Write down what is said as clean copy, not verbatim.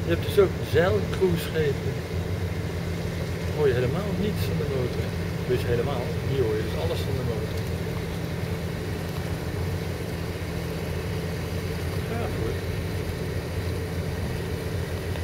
Je hebt dus ook zeilcruiseschepen. Hoor je helemaal niets aan de motor. Dus helemaal, hier hoor je dus